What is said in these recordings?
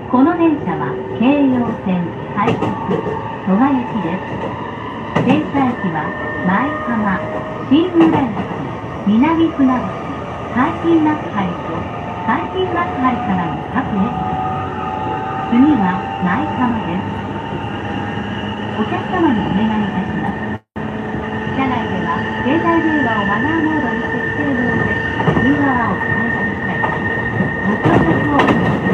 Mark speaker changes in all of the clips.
Speaker 1: この電車は京葉線快速蘇我行きです。停車駅は舞浜、新浦安、南船橋、海浜幕張と海浜幕張からの各駅。次は舞浜です。お客様にお願いいたします。車内では携帯電話をマナーモードに設定済みです。通話はお控えください。ご乗車をお願いします。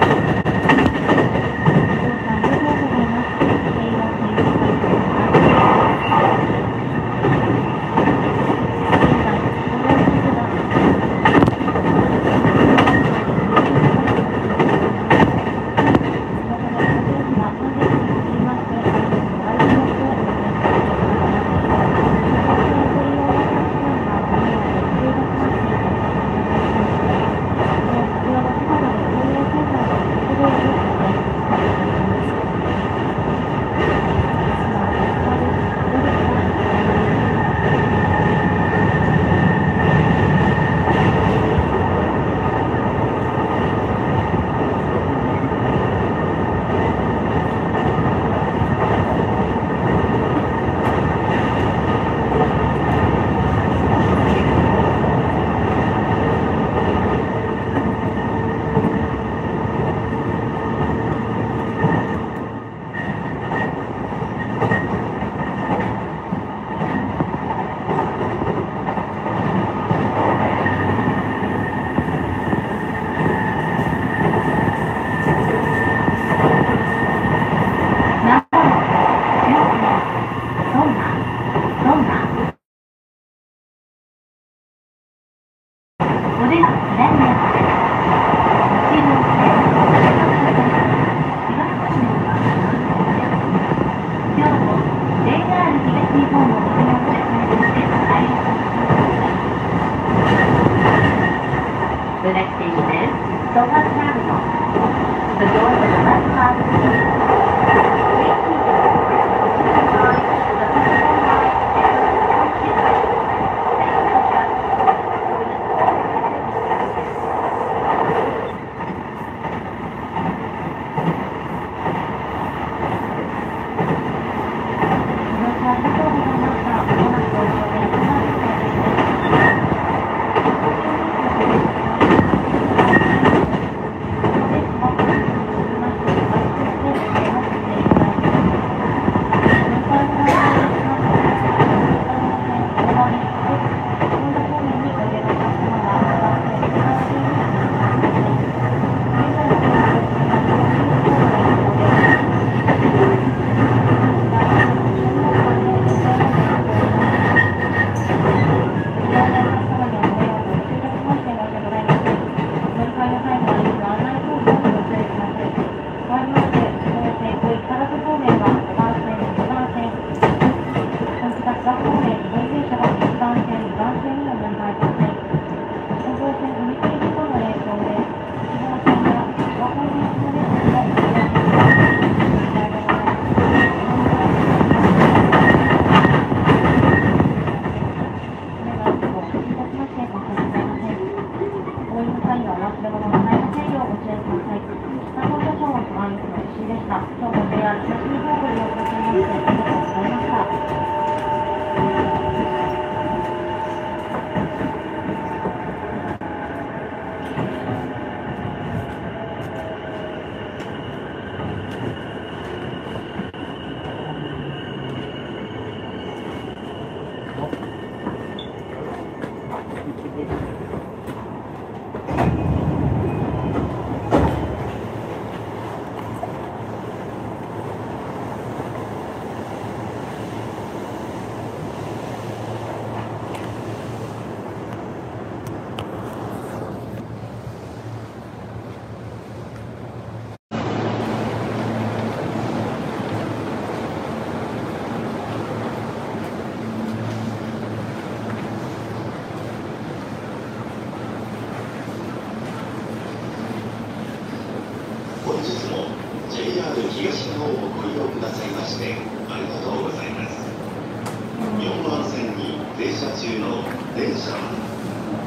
Speaker 2: 東の方をご利用くださいましてありがとうございます。4番線に停車中の電車は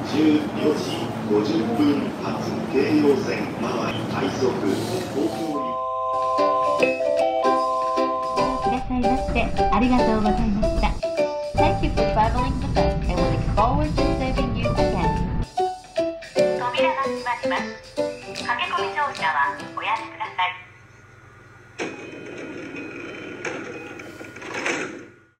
Speaker 2: 14時50分発京葉線回り快速東京に
Speaker 1: いらっしゃいましてありがとうございました。 Thank you for traveling with us and we look forward to serving you again. 扉が閉まります。駆け込み乗車はおやめください。